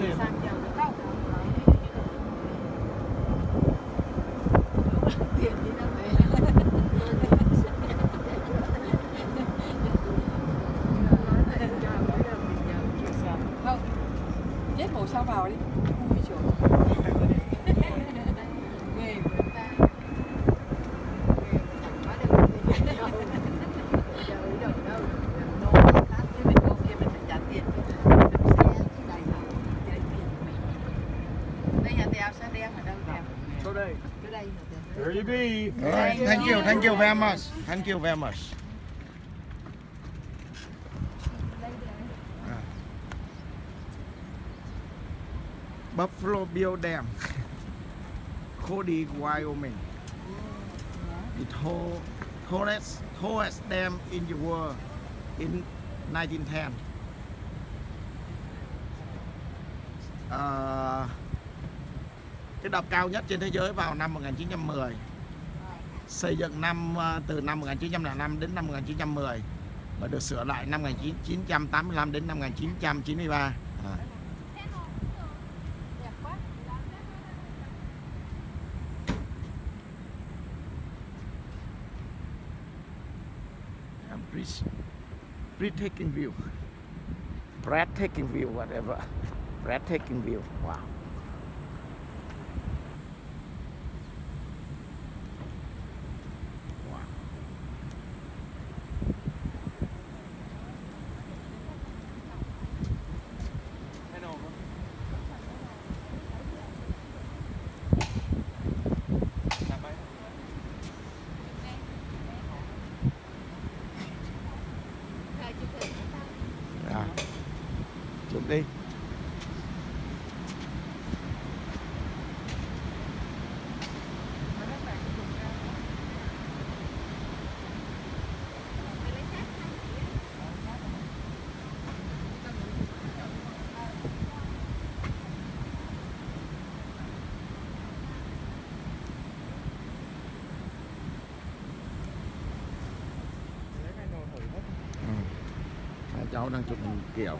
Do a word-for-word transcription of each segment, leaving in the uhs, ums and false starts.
tiền. Không, chết màu sao vào đi. Ui trời. Ghê người ta. Chỗ đây. Here you be. Alright, thank you, thank you very much. Thank you very much. À. Buffalo Bill Dam, Cody, Wyoming. The tall, tallest, tallest dam in the world in nineteen ten. À, cái đập cao nhất trên thế giới vào năm một nghìn chín trăm mười, xây dựng năm từ năm một nghìn chín trăm lẻ năm đến năm một nghìn chín trăm mười và được sửa lại năm một nghìn chín trăm tám mươi lăm đến năm một nghìn chín trăm chín mươi ba. À. Breathtaking view, breathtaking view, whatever, breathtaking view. Wow. À, chụp đi. Hai cháu đang chụp hình kiểu.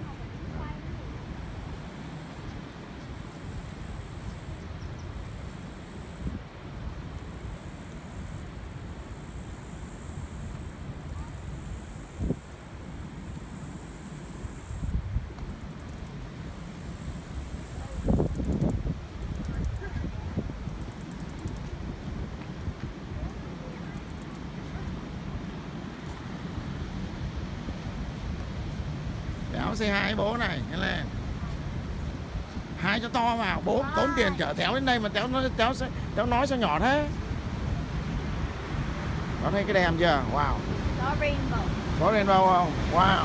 Téo xe hai bố này, nghe lên. Hai cho to vào, bố tốn tiền chở Téo đến đây mà Téo nói Téo Téo nói sao nhỏ thế. Có thấy cái đèn chưa? Wow. Có rainbow. Có rainbow không? Wow.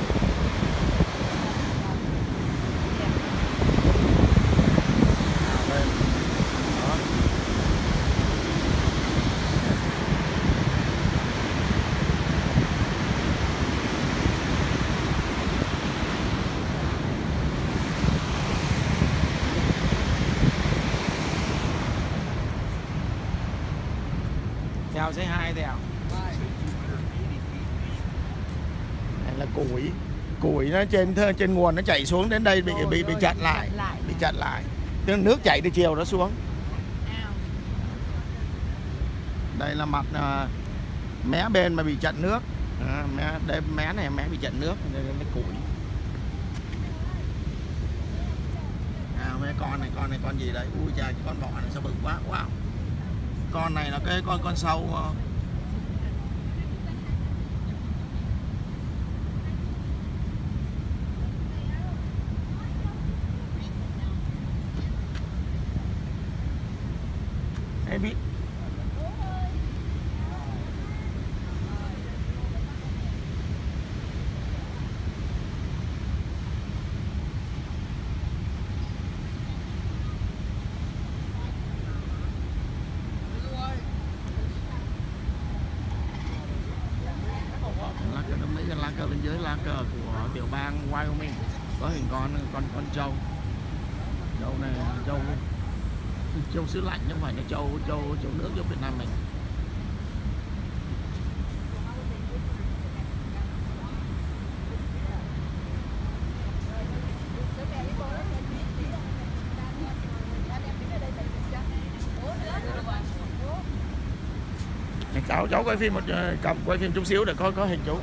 Téo say hi Téo. Này là củi, củi nó trên trên nguồn nó chảy xuống đến đây bị Rồi, bị bị rồi, chặn lại, lại. bị chặn lại. Tức nước chảy từ chiều nó xuống. Đây là mặt uh, mé bên mà bị chặn nước. À, mé đây mé này mé bị chặn nước, đây là cái củi. À, mấy con này con này con gì đây? Ui trời, con bọ này sao bự quá. Wow. Con này là cái con con sâu uh, maybe. Lá cờ mấy cái lá cờ bên dưới lá cờ của tiểu bang Wyoming có hình con con con trâu. Trâu này trâu trâu xứ lạnh chứ không phải là trâu trâu trâu nước giống Việt Nam mình. cháu cháu quay phim một cầm quay phim chút xíu để có có hình chú.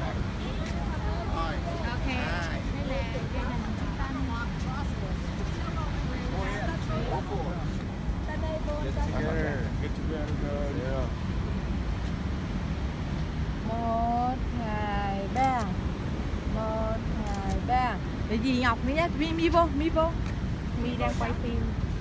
Một hai ba, một hai ba. Để gì Ngọc mi nhá, mi mi vô, mi vô. Mi đang quay phim.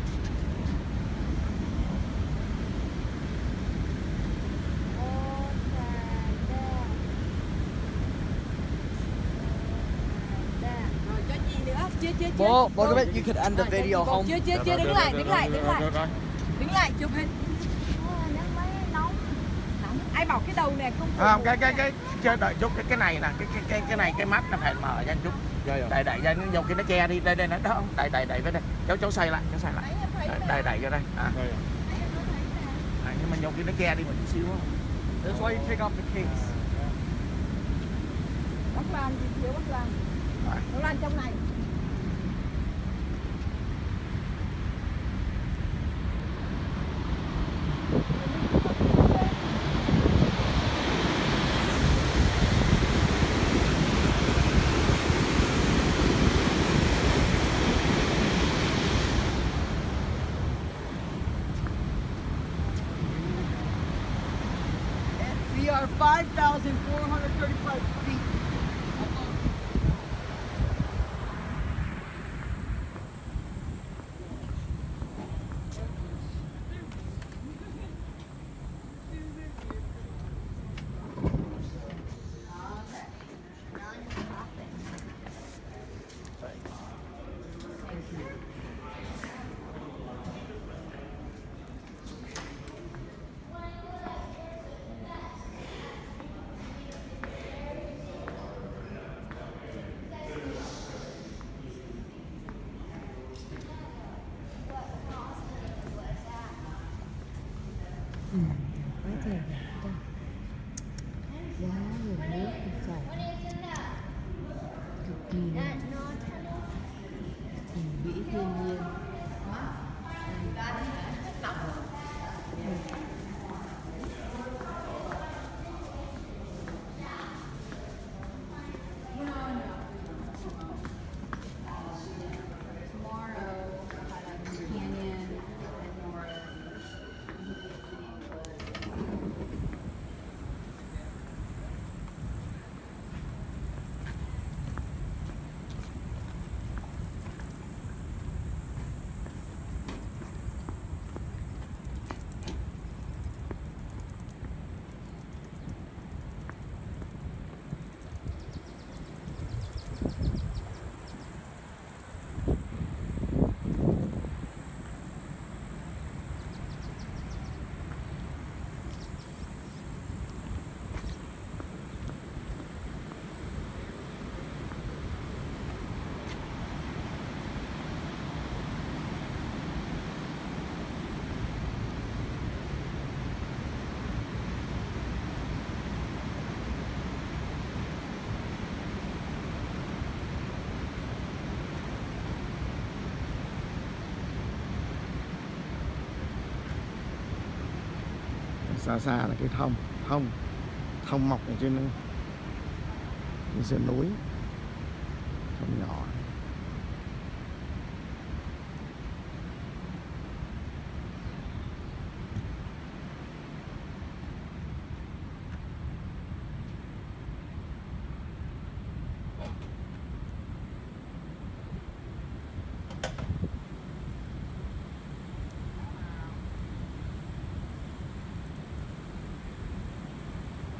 Chưa, chưa, chưa. Bố, bố có biết you could end the video không? Chưa, chưa, chưa, đứng lại, đứng lại, đứng lại. Đứng lại, chụp hình. Nóng. Ai bảo cái đầu này không? Không, cái cái cái chơi đợi chút cái cái này nè, cái cái cái cái này cái mắt nó phải mở ra chút. Đẩy đẩy ra nhiều khi nó che đi, đây đây nó đó, đẩy đẩy đẩy với đây. Cháu cháu xoay lại, cháu xoay lại. Đẩy đẩy vô đây. À. À, nhưng mà nhiều khi nó che đi một chút xíu. That's why you take off the case. Bắc Lan gì thiếu Bắc Lan. Bắc Lan trong này. We are five thousand four hundred thirty-five feet. Ừ, quá trời đẹp đây. Giá nguồn nước chảy cực kỳ đẹp, hùng vĩ thiên nhiên. Xa xa là cái thông thông thông mọc ở trên trên sườn núi, thông nhỏ.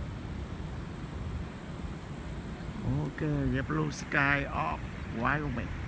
Ok, get blue sky off. Why không mày?